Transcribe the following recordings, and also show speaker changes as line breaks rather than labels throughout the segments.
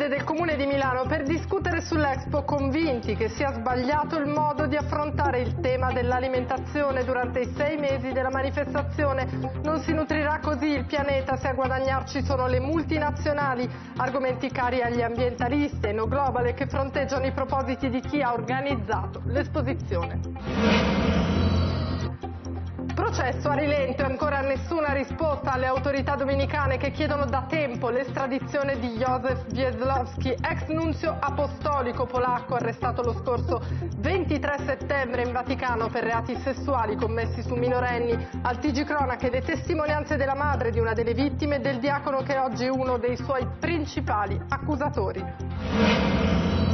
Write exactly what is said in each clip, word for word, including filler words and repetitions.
sede del Comune di Milano per discutere sull'Expo, convinti che sia sbagliato il modo di affrontare il tema dell'alimentazione durante i sei mesi della manifestazione. Non si nutrirà così il pianeta se a guadagnarci sono le multinazionali, argomenti cari agli ambientalisti e no global che fronteggiano i propositi di chi ha organizzato l'esposizione. Processo a rilento e ancora nessuna risposta alle autorità dominicane che chiedono da tempo l'estradizione di Józef Wieslowski, ex nunzio apostolico polacco arrestato lo scorso ventitré settembre in Vaticano per reati sessuali commessi su minorenni. Al T G Cronache le testimonianze della madre di una delle vittime e del diacono che oggi è uno dei suoi principali accusatori.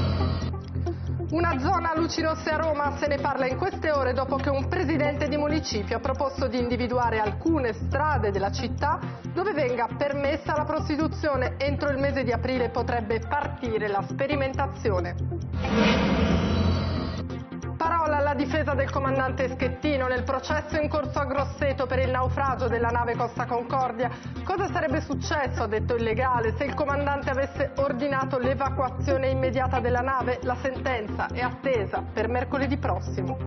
Una zona luci rosse a Roma, se ne parla in queste ore dopo che un presidente di municipio ha proposto di individuare alcune strade della città dove venga permessa la prostituzione. Entro il mese di aprile potrebbe partire la sperimentazione. Parola alla difesa del comandante Schettino nel processo in corso a Grosseto per il naufragio della nave Costa Concordia. Cosa sarebbe successo, ha detto il legale, se il comandante avesse ordinato l'evacuazione immediata della nave? La sentenza è attesa per mercoledì prossimo.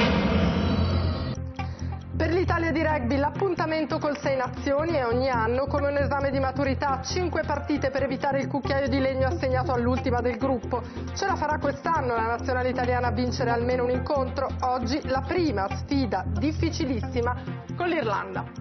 Per l'Italia di rugby l'appuntamento col Sei Nazioni è ogni anno come un esame di maturità, cinque partite per evitare il cucchiaio di legno assegnato all'ultima del gruppo. Ce la farà quest'anno la nazionale italiana a vincere almeno un incontro? Oggi la prima sfida difficilissima con l'Irlanda.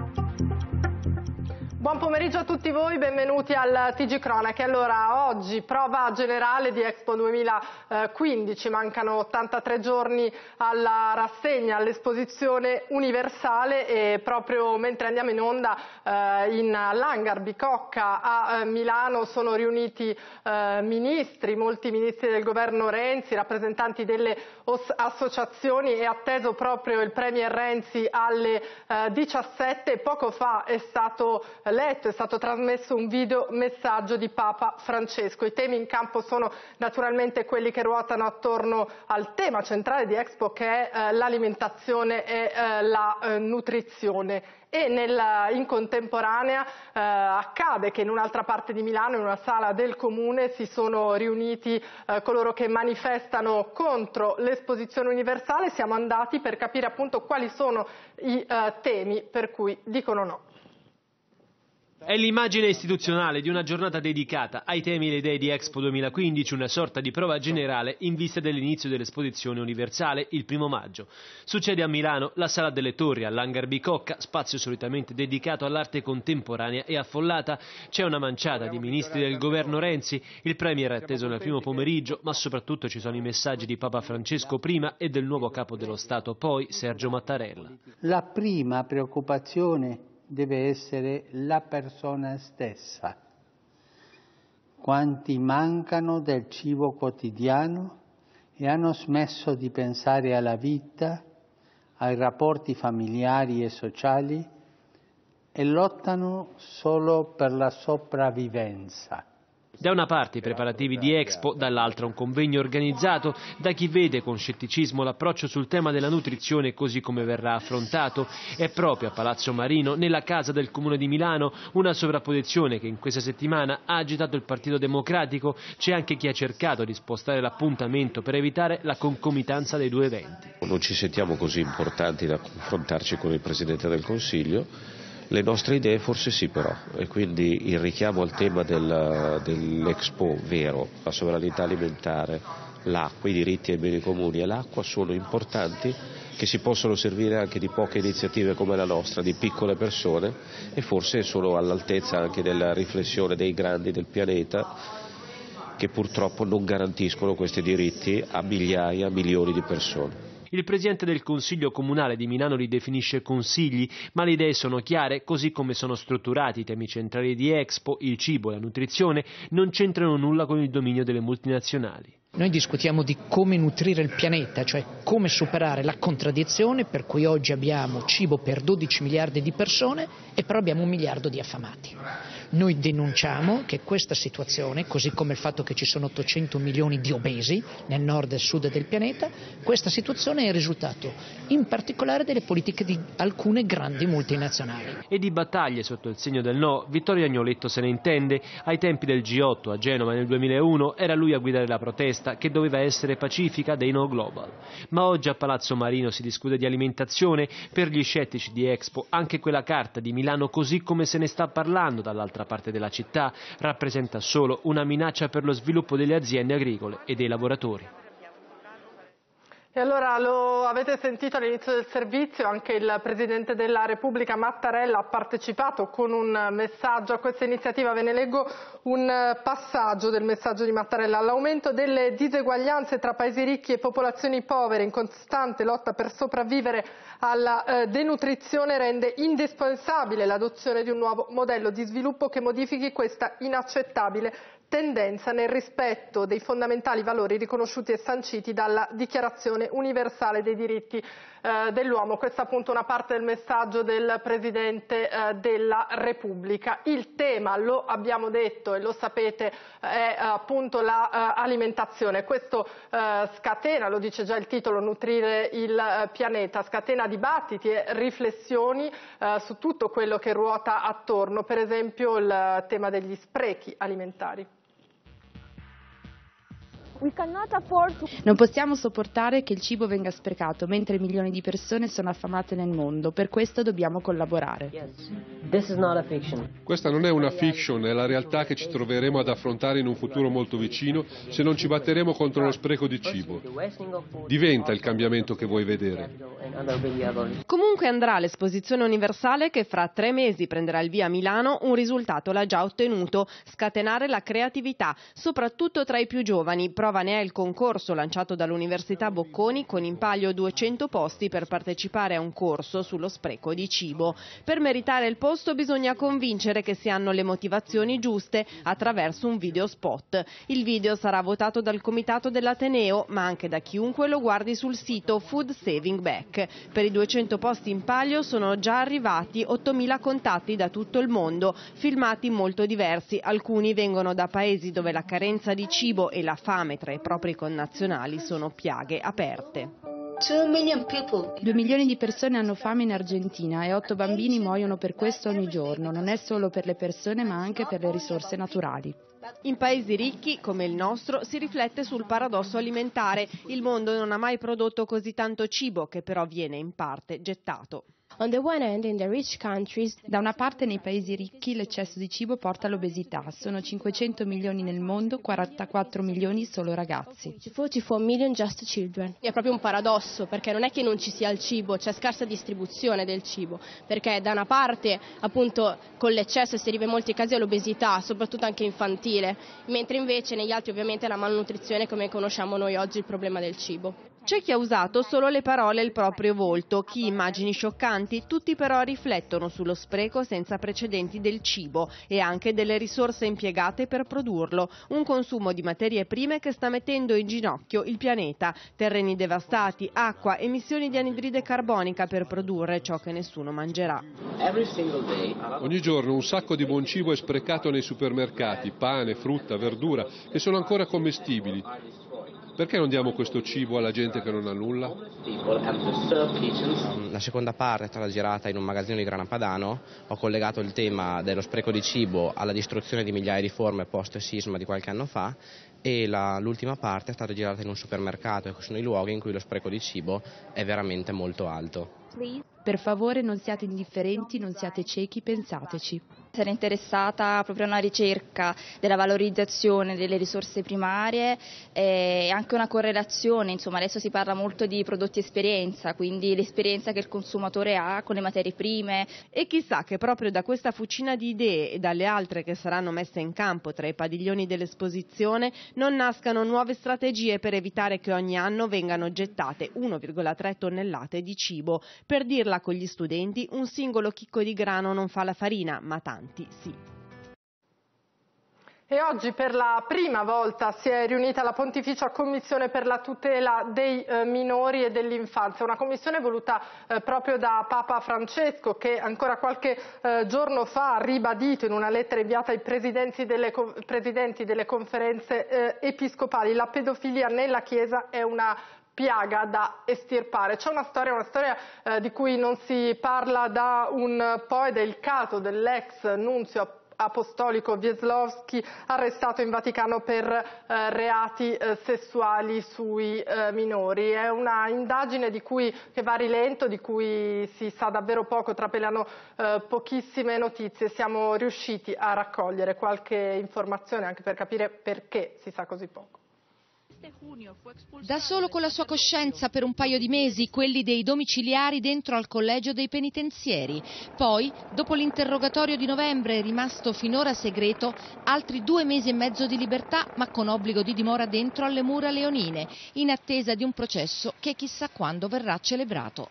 Buon pomeriggio a tutti voi, benvenuti al T G Cronache. Allora, oggi prova generale di Expo duemilaquindici, mancano ottantatré giorni alla rassegna, all'esposizione universale e proprio mentre andiamo in onda eh, in l'hangar Bicocca a eh, Milano sono riuniti eh, ministri, molti ministri del governo Renzi, rappresentanti delle associazioni, è atteso proprio il Premier Renzi alle eh, diciassette. Poco fa è stato letto, è stato trasmesso un video messaggio di Papa Francesco. I temi in campo sono naturalmente quelli che ruotano attorno al tema centrale di Expo, che è eh, l'alimentazione e eh, la eh, nutrizione. E nel, in contemporanea eh, accade che in un'altra parte di Milano, in una sala del comune, si sono riuniti eh, coloro che manifestano contro l'esposizione universale. Siamo andati per capire appunto quali sono i eh, temi per cui dicono no.
È l'immagine istituzionale di una giornata dedicata ai temi e le idee di Expo duemilaquindici, una sorta di prova generale in vista dell'inizio dell'esposizione universale il primo maggio. Succede a Milano, la Sala delle Torri, all'hangar Bicocca, spazio solitamente dedicato all'arte contemporanea e affollata. C'è una manciata di ministri del governo Renzi, il Premier è atteso nel primo pomeriggio, ma soprattutto ci sono i messaggi di Papa Francesco prima e del nuovo capo dello Stato poi, Sergio Mattarella.
La prima preoccupazione deve essere la persona stessa. Quanti mancano del cibo quotidiano e hanno smesso di pensare alla vita, ai rapporti familiari e sociali e lottano solo per la sopravvivenza.
Da una parte i preparativi di Expo, dall'altra un convegno organizzato da chi vede con scetticismo l'approccio sul tema della nutrizione così come verrà affrontato. È proprio a Palazzo Marino, nella casa del Comune di Milano, una sovrapposizione che in questa settimana ha agitato il Partito Democratico. C'è anche chi ha cercato di spostare l'appuntamento per evitare la concomitanza dei due eventi.
Non ci sentiamo così importanti da confrontarci con il Presidente del Consiglio. Le nostre idee forse sì però, e quindi il richiamo al tema del, dell'Expo vero, la sovranità alimentare, l'acqua, i diritti ai beni comuni e l'acqua sono importanti, che si possono servire anche di poche iniziative come la nostra, di piccole persone, e forse sono all'altezza anche della riflessione dei grandi del pianeta che purtroppo non garantiscono questi diritti a migliaia, milioni di persone.
Il Presidente del Consiglio Comunale di Milano li definisce consigli, ma le idee sono chiare, così come sono strutturati i temi centrali di Expo, il cibo e la nutrizione, non c'entrano nulla con il dominio delle multinazionali.
Noi discutiamo di come nutrire il pianeta, cioè come superare la contraddizione per cui oggi abbiamo cibo per dodici miliardi di persone e però abbiamo un miliardo di affamati. Noi denunciamo che questa situazione, così come il fatto che ci sono ottocento milioni di obesi nel nord e sud del pianeta, questa situazione è il risultato in particolare delle politiche di alcune grandi multinazionali.
E di battaglie sotto il segno del no, Vittorio Agnoletto se ne intende. Ai tempi del G otto a Genova nel duemilauno era lui a guidare la protesta, che doveva essere pacifica, dei no global. Ma oggi a Palazzo Marino si discute di alimentazione. Per gli scettici di Expo anche quella carta di Milano, così come se ne sta parlando dall'altra parte della città, rappresenta solo una minaccia per lo sviluppo delle aziende agricole e dei lavoratori.
E allora lo avete sentito all'inizio del servizio, anche il Presidente della Repubblica Mattarella ha partecipato con un messaggio a questa iniziativa. Ve ne leggo un passaggio del messaggio di Mattarella. L'aumento delle diseguaglianze tra paesi ricchi e popolazioni povere in costante lotta per sopravvivere alla eh, denutrizione rende indispensabile l'adozione di un nuovo modello di sviluppo che modifichi questa inaccettabile tendenza nel rispetto dei fondamentali valori riconosciuti e sanciti dalla Dichiarazione universale dei diritti eh, dell'uomo. Questa è appunto una parte del messaggio del Presidente eh, della Repubblica. Il tema, lo abbiamo detto e lo sapete, è appunto l'alimentazione. La, eh, Questo eh, scatena, lo dice già il titolo, Nutrire il eh, pianeta, scatena dibattiti e riflessioni eh, su tutto quello che ruota attorno, per esempio il tema degli sprechi alimentari.
Non possiamo sopportare che il cibo venga sprecato mentre milioni di persone sono affamate nel mondo, per questo dobbiamo collaborare.
Questa non è una fiction, è la realtà che ci troveremo ad affrontare in un futuro molto vicino se non ci batteremo contro lo spreco di cibo. Diventa il cambiamento che vuoi vedere.
Comunque andrà l'esposizione universale che fra tre mesi prenderà il via a Milano. Un risultato l'ha già ottenuto: scatenare la creatività, soprattutto tra i più giovani. Prova ne è il concorso lanciato dall'Università Bocconi con in palio duecento posti per partecipare a un corso sullo spreco di cibo. Per meritare il posto bisogna convincere che si hanno le motivazioni giuste attraverso un video spot. Il video sarà votato dal comitato dell'Ateneo, ma anche da chiunque lo guardi sul sito Food Saving Back. Per i duecento posti in palio sono già arrivati ottomila contatti da tutto il mondo, filmati molto diversi. Alcuni vengono da paesi dove la carenza di cibo e la fame tra i propri connazionali sono piaghe aperte.
Due milioni di persone hanno fame in Argentina e otto bambini muoiono per questo ogni giorno. Non è solo per le persone ma anche per le risorse naturali.
In paesi ricchi come il nostro si riflette sul paradosso alimentare. Il mondo non ha mai prodotto così tanto cibo, che però viene in parte gettato.
Da una parte nei paesi ricchi l'eccesso di cibo porta all'obesità, sono cinquecento milioni nel mondo, quarantaquattro milioni solo ragazzi.
È proprio un paradosso, perché non è che non ci sia il cibo, c'è scarsa distribuzione del cibo, perché da una parte appunto con l'eccesso si arriva in molti casi all'obesità, soprattutto anche infantile, mentre invece negli altri ovviamente la malnutrizione, come conosciamo noi oggi, il problema del cibo.
C'è chi ha usato solo le parole e il proprio volto, chi immagini scioccanti, tutti però riflettono sullo spreco senza precedenti del cibo e anche delle risorse impiegate per produrlo, un consumo di materie prime che sta mettendo in ginocchio il pianeta, terreni devastati, acqua, emissioni di anidride carbonica per produrre ciò che nessuno mangerà.
Ogni giorno un sacco di buon cibo è sprecato nei supermercati, pane, frutta, verdura, che sono ancora commestibili. Perché non diamo questo cibo alla gente che non ha nulla?
La seconda parte è stata girata in un magazzino di Grana Padano. Ho collegato il tema dello spreco di cibo alla distruzione di migliaia di forme post-sisma di qualche anno fa, e la, l'ultima parte è stata girata in un supermercato, e sono i luoghi in cui lo spreco di cibo è veramente molto alto.
Per favore non siate indifferenti, non siate ciechi, pensateci.
Sono interessata proprio a una ricerca della valorizzazione delle risorse primarie e anche una correlazione, insomma adesso si parla molto di prodotti esperienza, quindi l'esperienza che il consumatore ha con le materie prime.
E chissà che proprio da questa fucina di idee e dalle altre che saranno messe in campo tra i padiglioni dell'esposizione non nascano nuove strategie per evitare che ogni anno vengano gettate uno virgola tre tonnellate di cibo. Per dirla con gli studenti, un singolo chicco di grano non fa la farina, ma tanti sì.
E oggi per la prima volta si è riunita la Pontificia Commissione per la tutela dei eh, minori e dell'infanzia, una commissione voluta eh, proprio da Papa Francesco, che ancora qualche eh, giorno fa ha ribadito in una lettera inviata ai presidenti delle, presidenti delle conferenze eh, episcopali: la pedofilia nella Chiesa è una piaga da estirpare. C'è una storia, una storia eh, di cui non si parla da un po', ed è il caso dell'ex nunzio apostolico Wieslowski, arrestato in Vaticano per eh, reati eh, sessuali sui eh, minori. È una indagine di cui, che va a rilento, di cui si sa davvero poco, trapelano eh, pochissime notizie. Siamo riusciti a raccogliere qualche informazione anche per capire perché si sa così poco.
Da solo con la sua coscienza per un paio di mesi, quelli dei domiciliari dentro al collegio dei penitenzieri. Poi, dopo l'interrogatorio di novembre, rimasto finora segreto, altri due mesi e mezzo di libertà, ma con obbligo di dimora dentro alle mura leonine, in attesa di un processo che chissà quando verrà celebrato.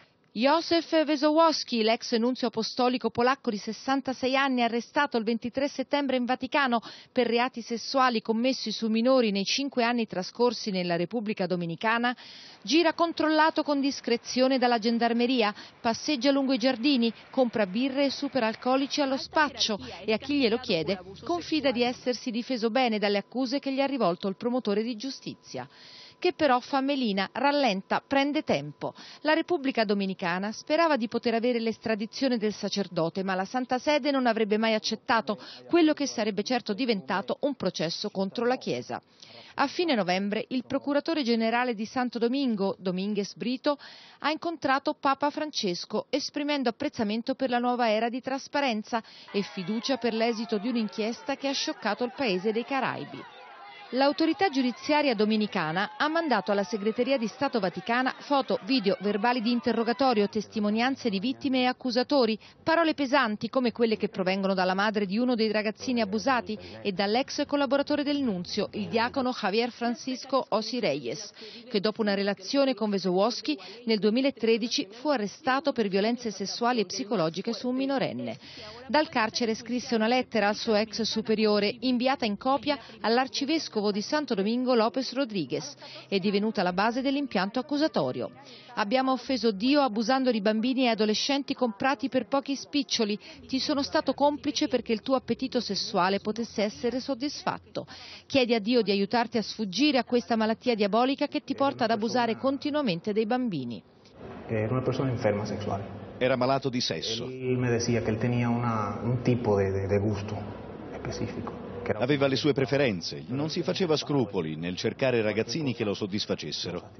Józef Wesołowski, l'ex nunzio apostolico polacco di sessantasei anni, arrestato il ventitré settembre in Vaticano per reati sessuali commessi su minori nei cinque anni trascorsi nella Repubblica Dominicana, gira controllato con discrezione dalla gendarmeria, passeggia lungo i giardini, compra birre e superalcolici allo spaccio e a chi glielo chiede confida di essersi difeso bene dalle accuse che gli ha rivolto il promotore di giustizia, che però fa melina, rallenta, prende tempo. La Repubblica Dominicana sperava di poter avere l'estradizione del sacerdote, ma la Santa Sede non avrebbe mai accettato quello che sarebbe certo diventato un processo contro la Chiesa. A fine novembre il procuratore generale di Santo Domingo, Dominguez Brito, ha incontrato Papa Francesco, esprimendo apprezzamento per la nuova era di trasparenza e fiducia per l'esito di un'inchiesta che ha scioccato il paese dei Caraibi. L'autorità giudiziaria dominicana ha mandato alla Segreteria di Stato Vaticana foto, video, verbali di interrogatorio, testimonianze di vittime e accusatori, parole pesanti come quelle che provengono dalla madre di uno dei ragazzini abusati e dall'ex collaboratore del nunzio, il diacono Javier Francisco Osi Reyes, che dopo una relazione con Wesołowski nel duemilatredici fu arrestato per violenze sessuali e psicologiche su un minorenne. Dal carcere scrisse una lettera al suo ex superiore, inviata in copia all'arcivescovo di Santo Domingo López Rodríguez, è divenuta la base dell'impianto accusatorio. Abbiamo offeso Dio abusando di bambini e adolescenti comprati per pochi spiccioli. Ti sono stato complice perché il tuo appetito sessuale potesse essere soddisfatto. Chiedi a Dio di aiutarti a sfuggire a questa malattia diabolica che ti porta ad abusare continuamente dei bambini.
Era una persona enferma sexual.
Era malato di sesso.
Él me decía que él tenía una, un tipo de, de, de gusto específico.
Aveva le sue preferenze, non si faceva scrupoli nel cercare ragazzini che lo soddisfacessero.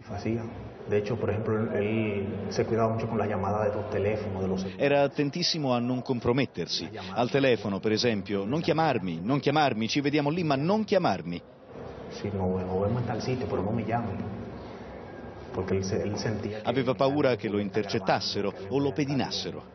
Era attentissimo a non compromettersi. Al telefono, per esempio, non chiamarmi, non chiamarmi, ci vediamo lì, ma non chiamarmi. Aveva paura che lo intercettassero o lo pedinassero.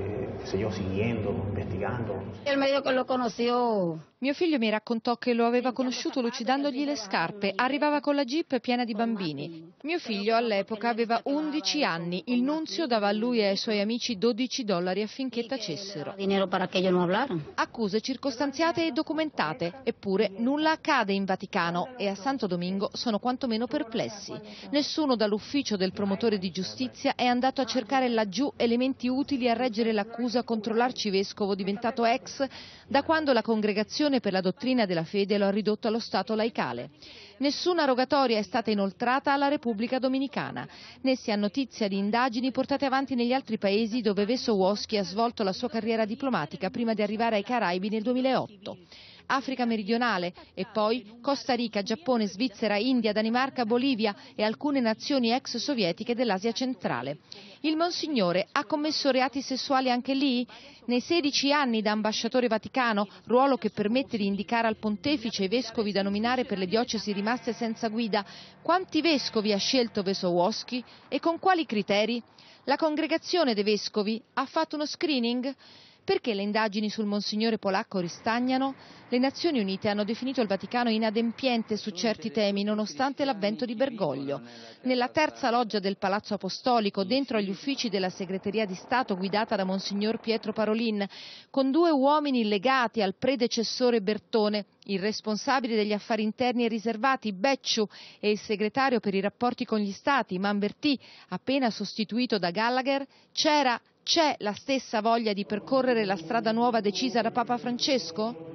Mio figlio mi raccontò che lo aveva conosciuto lucidandogli le scarpe, arrivava con la jeep piena di bambini. Mio figlio all'epoca aveva undici anni, il nunzio dava a lui e ai suoi amici dodici dollari affinché tacessero. Accuse circostanziate e documentate, eppure nulla accade in Vaticano e a Santo Domingo sono quantomeno perplessi. Nessuno dall'ufficio del promotore di giustizia è andato a cercare laggiù elementi utili a reggere l'accusa contro l'arcivescovo diventato ex da quando la congregazione per la dottrina della fede lo ha ridotto allo stato laicale. Nessuna rogatoria è stata inoltrata alla Repubblica Dominicana, né si ha notizia di indagini portate avanti negli altri paesi dove Wesołowski ha svolto la sua carriera diplomatica prima di arrivare ai Caraibi nel duemilaotto. Africa meridionale e poi Costa Rica, Giappone, Svizzera, India, Danimarca, Bolivia e alcune nazioni ex sovietiche dell'Asia centrale. Il Monsignore ha commesso reati sessuali anche lì? Nei sedici anni da ambasciatore vaticano, ruolo che permette di indicare al pontefice i vescovi da nominare per le diocesi rimaste senza guida, quanti vescovi ha scelto Wesołowski e con quali criteri? La congregazione dei vescovi ha fatto uno screening? Perché le indagini sul Monsignore polacco ristagnano? Le Nazioni Unite hanno definito il Vaticano inadempiente su certi temi, nonostante l'avvento di Bergoglio. Nella terza loggia del Palazzo Apostolico, dentro agli uffici della Segreteria di Stato guidata da Monsignor Pietro Parolin, con due uomini legati al predecessore Bertone, il responsabile degli affari interni e riservati Becciu e il segretario per i rapporti con gli Stati Manvertì, appena sostituito da Gallagher, c'era, c'è la stessa voglia di percorrere la strada nuova decisa da Papa Francesco?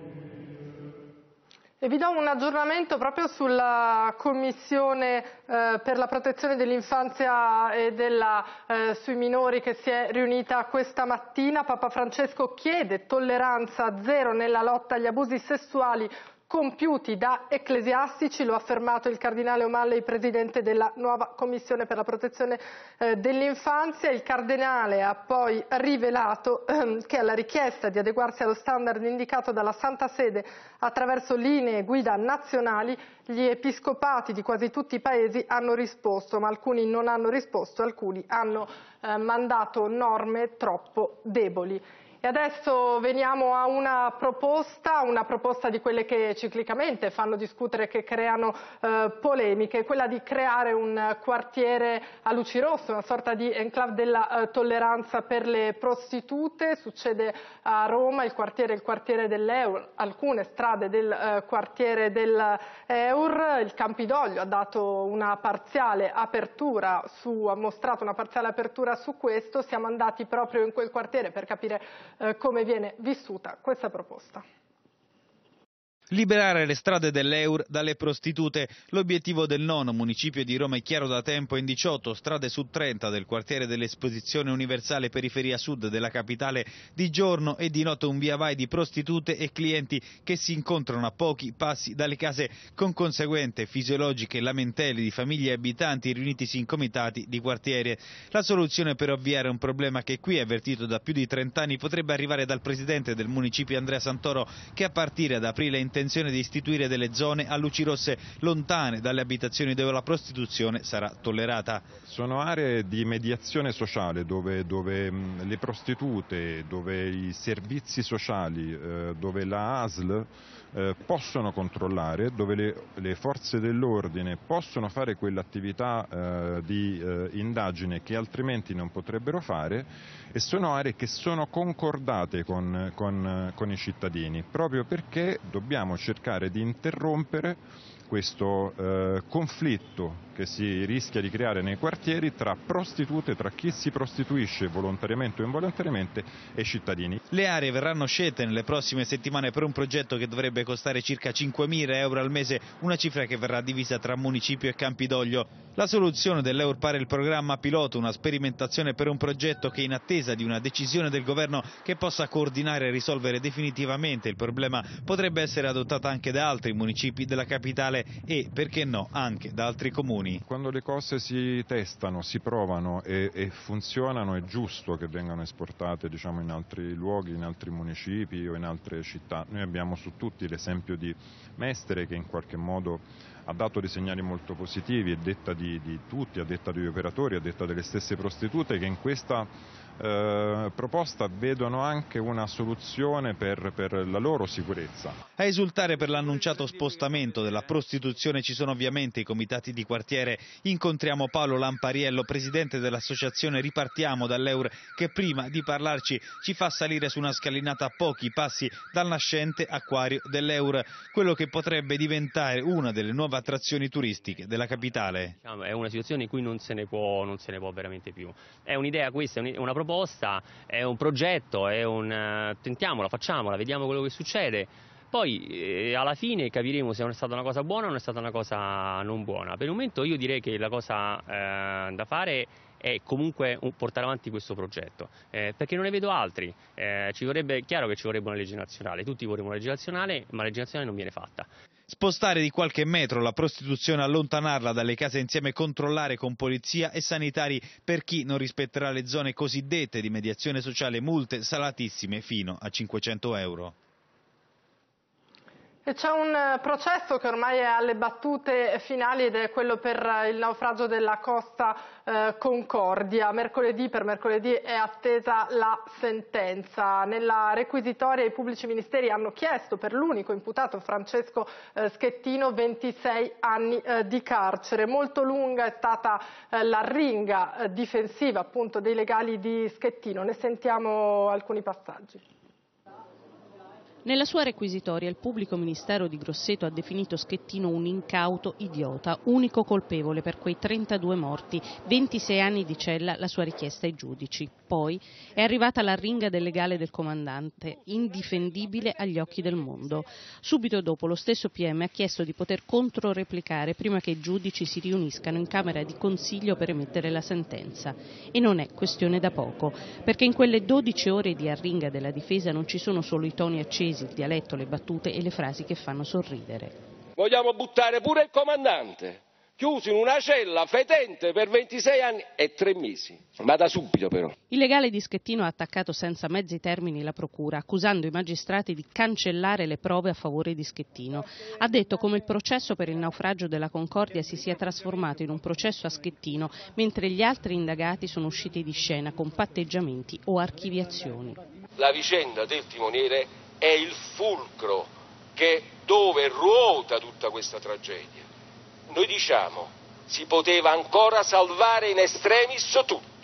E vi do un aggiornamento proprio sulla Commissione eh, per la protezione dell'infanzia e della, eh, sui minori che si è riunita questa mattina. Papa Francesco chiede tolleranza zero nella lotta agli abusi sessuali compiuti da ecclesiastici, lo ha affermato il cardinale O'Malley, presidente della nuova Commissione per la protezione eh, dell'infanzia. Il cardinale ha poi rivelato eh, che alla richiesta di adeguarsi allo standard indicato dalla Santa Sede attraverso linee guida nazionali, gli episcopati di quasi tutti i paesi hanno risposto, ma alcuni non hanno risposto, alcuni hanno eh, mandato norme troppo deboli. E adesso veniamo a una proposta, una proposta di quelle che ciclicamente fanno discutere, che creano eh, polemiche, quella di creare un quartiere a luci rosse, una sorta di enclave della eh, tolleranza per le prostitute. Succede a Roma, il quartiere, il quartiere dell'Eur, alcune strade del eh, quartiere dell'Eur. Il Campidoglio ha dato una parziale apertura, su, ha mostrato una parziale apertura su questo. Siamo andati proprio in quel quartiere per capire Eh, come viene vissuta questa proposta.
Liberare le strade dell'Eur dalle prostitute. L'obiettivo del nono municipio di Roma è chiaro da tempo. In diciotto strade su trenta del quartiere dell'Esposizione Universale periferia sud della capitale, di giorno e di notte un via vai di prostitute e clienti che si incontrano a pochi passi dalle case, con conseguente fisiologiche lamentele di famiglie e abitanti riunitisi in comitati di quartiere. La soluzione per ovviare un problema che qui è avvertito da più di trenta anni potrebbe arrivare dal presidente del municipio Andrea Santoro, che a partire da aprile intende di istituire delle zone a luci rosse lontane dalle abitazioni dove la prostituzione sarà tollerata.
Sono aree di mediazione sociale dove, dove mh, le prostitute, dove i servizi sociali, eh, dove la A S L eh, possono controllare, dove le, le forze dell'ordine possono fare quell'attività eh, di eh, indagine che altrimenti non potrebbero fare, e sono aree che sono concordate con, con, con i cittadini, proprio perché dobbiamo cercare di interrompere questo eh, conflitto che si rischia di creare nei quartieri tra prostitute, tra chi si prostituisce volontariamente o involontariamente, e cittadini.
Le aree verranno scelte nelle prossime settimane per un progetto che dovrebbe costare circa cinquemila euro al mese, una cifra che verrà divisa tra municipio e Campidoglio. La soluzione dell'Eur pare il programma pilota, una sperimentazione per un progetto che, in attesa di una decisione del governo che possa coordinare e risolvere definitivamente il problema, potrebbe essere adottata anche da altri municipi della capitale e, perché no, anche da altri comuni.
Quando le cose si testano, si provano e, e funzionano, è giusto che vengano esportate, diciamo, in altri luoghi, in altri municipi o in altre città. Noi abbiamo su tutti l'esempio di Mestre, che in qualche modo ha dato dei segnali molto positivi, a detta di, di tutti, a detta degli operatori, a detta delle stesse prostitute, che in questa eh, proposta vedono anche una soluzione per, per la loro sicurezza.
A esultare per l'annunciato spostamento della prostituzione ci sono ovviamente i comitati di quartiere. Incontriamo Paolo Lampariello, presidente dell'associazione Ripartiamo dall'Eur, che prima di parlarci ci fa salire su una scalinata a pochi passi dal nascente acquario dell'Eur, quello che potrebbe diventare una delle nuove attrazioni turistiche della capitale.
È una situazione in cui non se ne può, non se ne può veramente più. È un'idea questa, è una proposta, è un progetto, è un tentiamola, facciamola, vediamo quello che succede. Poi eh, alla fine capiremo se è stata una cosa buona o non è stata una cosa non buona. Per il momento io direi che la cosa eh, da fare è comunque portare avanti questo progetto, eh, perché non ne vedo altri. Eh, ci vorrebbe, chiaro che ci vorrebbe una legge nazionale, tutti vorremmo una legge nazionale, ma la legge nazionale non viene fatta.
Spostare di qualche metro la prostituzione, allontanarla dalle case insieme, controllare con polizia e sanitari per chi non rispetterà le zone cosiddette di mediazione sociale, multe salatissime fino a cinquecento euro.
E c'è un processo che ormai è alle battute finali ed è quello per il naufragio della Costa eh, Concordia. Mercoledì, per mercoledì è attesa la sentenza. Nella requisitoria i pubblici ministeri hanno chiesto per l'unico imputato, Francesco eh, Schettino, ventisei anni eh, di carcere. Molto lunga è stata eh, l'arringa eh, difensiva appunto dei legali di Schettino. Ne sentiamo alcuni passaggi.
Nella sua requisitoria il pubblico ministero di Grosseto ha definito Schettino un incauto idiota, unico colpevole per quei trentadue morti, ventisei anni di cella la sua richiesta ai giudici. Poi è arrivata l'arringa del legale del comandante, indifendibile agli occhi del mondo. Subito dopo lo stesso P M ha chiesto di poter controreplicare prima che i giudici si riuniscano in Camera di Consiglio per emettere la sentenza. E non è questione da poco, perché in quelle dodici ore di arringa della difesa non ci sono solo i toni accesi, il dialetto, le battute e le frasi che fanno sorridere.
Vogliamo buttare pure il comandante, chiuso in una cella fetente per ventisei anni e tre mesi. Ma da subito però.
Il legale di Schettino ha attaccato senza mezzi termini la procura, accusando i magistrati di cancellare le prove a favore di Schettino. Ha detto come il processo per il naufragio della Concordia si sia trasformato in un processo a Schettino, mentre gli altri indagati sono usciti di scena con patteggiamenti o archiviazioni.
La vicenda del timoniere è il fulcro che dove ruota tutta questa tragedia. Noi diciamo, si poteva ancora salvare in extremis tutto.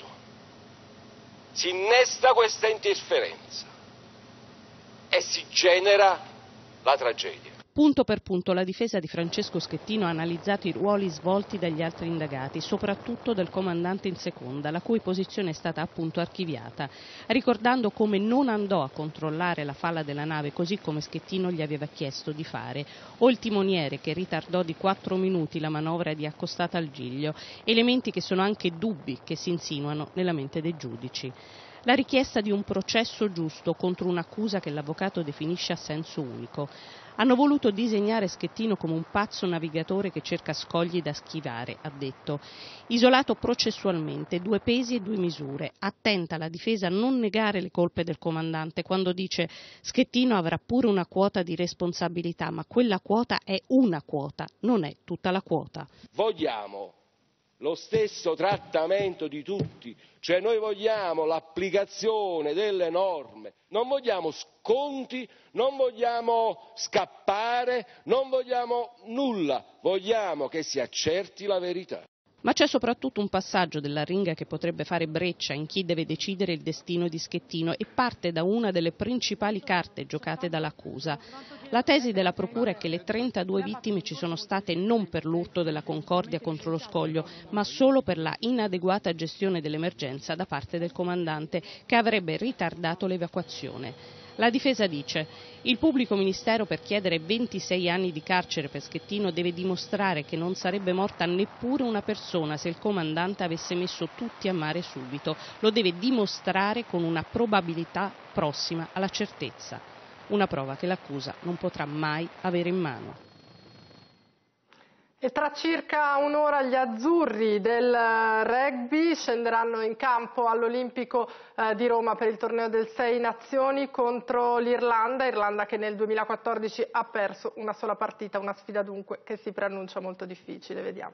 Si innesta questa interferenza e si genera la tragedia.
Punto per punto la difesa di Francesco Schettino ha analizzato i ruoli svolti dagli altri indagati, soprattutto del comandante in seconda, la cui posizione è stata appunto archiviata, ricordando come non andò a controllare la falla della nave così come Schettino gli aveva chiesto di fare, o il timoniere che ritardò di quattro minuti la manovra di accostata al giglio, elementi che sono anche dubbi che si insinuano nella mente dei giudici. La richiesta di un processo giusto contro un'accusa che l'avvocato definisce a senso unico. Hanno voluto disegnare Schettino come un pazzo navigatore che cerca scogli da schivare, ha detto. Isolato processualmente, due pesi e due misure. Attenta la difesa a non negare le colpe del comandante quando dice Schettino avrà pure una quota di responsabilità, ma quella quota è una quota, non è tutta la quota.
Vogliamo lo stesso trattamento di tutti, cioè noi vogliamo l'applicazione delle norme, non vogliamo sconti, non vogliamo scappare, non vogliamo nulla, vogliamo che si accerti la verità.
Ma c'è soprattutto un passaggio dell'arringa che potrebbe fare breccia in chi deve decidere il destino di Schettino e parte da una delle principali carte giocate dall'accusa. La tesi della procura è che le trentadue vittime ci sono state non per l'urto della Concordia contro lo scoglio, ma solo per la inadeguata gestione dell'emergenza da parte del comandante che avrebbe ritardato l'evacuazione. La difesa dice il pubblico ministero per chiedere ventisei anni di carcere per Schettino deve dimostrare che non sarebbe morta neppure una persona se il comandante avesse messo tutti a mare subito. Lo deve dimostrare con una probabilità prossima alla certezza. Una prova che l'accusa non potrà mai avere in mano.
E tra circa un'ora gli azzurri del rugby scenderanno in campo all'Olimpico eh, di Roma per il torneo del Sei Nazioni contro l'Irlanda, Irlanda che nel duemilaquattordici ha perso una sola partita, una sfida dunque che si preannuncia molto difficile, vediamo.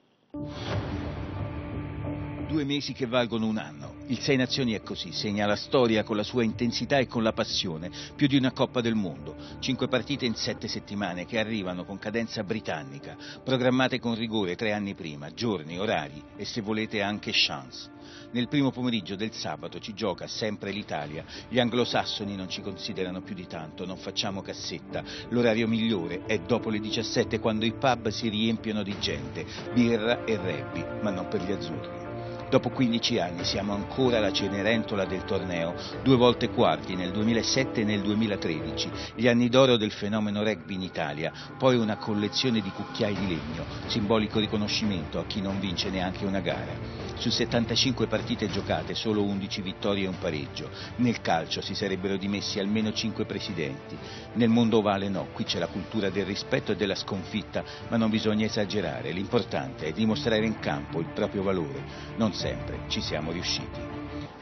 Due mesi che valgono un anno. Il Sei Nazioni è così, segna la storia con la sua intensità e con la passione, più di una Coppa del Mondo. Cinque partite in sette settimane che arrivano con cadenza britannica, programmate con rigore tre anni prima, giorni, orari e se volete anche chance. Nel primo pomeriggio del sabato ci gioca sempre l'Italia, gli anglosassoni non ci considerano più di tanto, non facciamo cassetta, l'orario migliore è dopo le diciassette quando i pub si riempiono di gente, birra e rugby, ma non per gli azzurri. Dopo quindici anni siamo ancora la Cenerentola del torneo, due volte quarti nel duemilasette e nel duemilatredici, gli anni d'oro del fenomeno rugby in Italia, poi una collezione di cucchiai di legno, simbolico riconoscimento a chi non vince neanche una gara. Su settantacinque partite giocate solo undici vittorie e un pareggio. Nel calcio si sarebbero dimessi almeno cinque presidenti. Nel mondo ovale no, qui c'è la cultura del rispetto e della sconfitta, ma non bisogna esagerare, l'importante è dimostrare in campo il proprio valore. Non sempre ci siamo riusciti.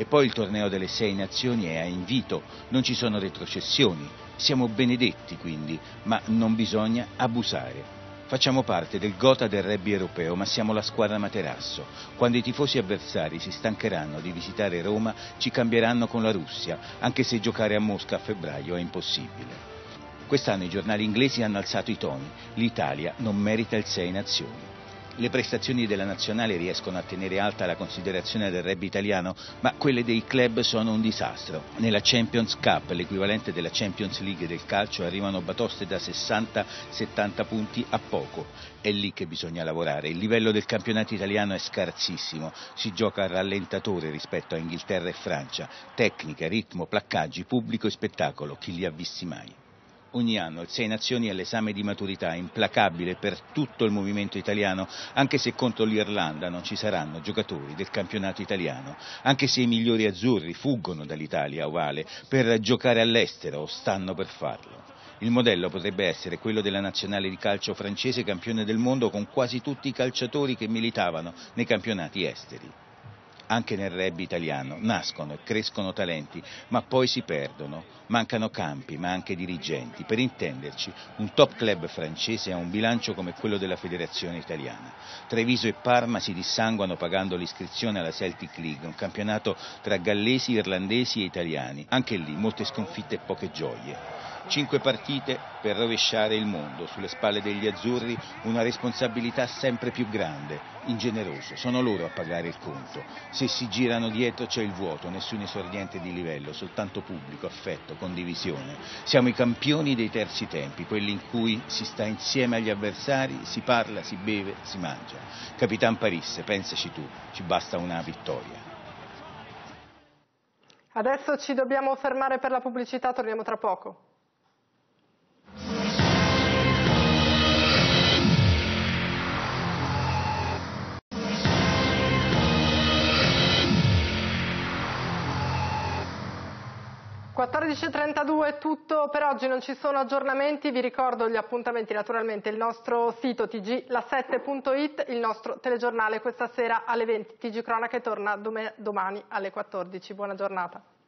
E poi il torneo delle sei nazioni è a invito, non ci sono retrocessioni, siamo benedetti quindi, ma non bisogna abusare. Facciamo parte del gotha del rugby europeo, ma siamo la squadra materasso. Quando i tifosi avversari si stancheranno di visitare Roma, ci cambieranno con la Russia, anche se giocare a Mosca a febbraio è impossibile. Quest'anno i giornali inglesi hanno alzato i toni. L'Italia non merita il sei nazioni. Le prestazioni della nazionale riescono a tenere alta la considerazione del rugby italiano, ma quelle dei club sono un disastro. Nella Champions Cup, l'equivalente della Champions League del calcio, arrivano batoste da sessanta settanta punti a poco. È lì che bisogna lavorare. Il livello del campionato italiano è scarsissimo, si gioca a rallentatore rispetto a Inghilterra e Francia. Tecnica, ritmo, placcaggi, pubblico e spettacolo, chi li ha visti mai? Ogni anno il Sei Nazioni è l'esame di maturità implacabile per tutto il movimento italiano, anche se contro l'Irlanda non ci saranno giocatori del campionato italiano, anche se i migliori azzurri fuggono dall'Italia ovale per giocare all'estero o stanno per farlo. Il modello potrebbe essere quello della nazionale di calcio francese campione del mondo con quasi tutti i calciatori che militavano nei campionati esteri. Anche nel rugby italiano nascono e crescono talenti, ma poi si perdono. Mancano campi, ma anche dirigenti. Per intenderci, un top club francese ha un bilancio come quello della federazione italiana. Treviso e Parma si dissanguano pagando l'iscrizione alla Celtic League, un campionato tra gallesi, irlandesi e italiani. Anche lì molte sconfitte e poche gioie. Cinque partite per rovesciare il mondo, sulle spalle degli azzurri una responsabilità sempre più grande, ingeneroso, sono loro a pagare il conto. Se si girano dietro c'è il vuoto, nessun esordiente di livello, soltanto pubblico, affetto, condivisione. Siamo i campioni dei terzi tempi, quelli in cui si sta insieme agli avversari, si parla, si beve, si mangia. Capitan Paris, pensaci tu, ci basta una vittoria.
Adesso ci dobbiamo fermare per la pubblicità, torniamo tra poco. quattordici e trentadue è tutto per oggi, non ci sono aggiornamenti, vi ricordo gli appuntamenti naturalmente, il nostro sito t g la sette punto it, il nostro telegiornale questa sera alle venti, T G Cronache torna domani alle quattordici, buona giornata.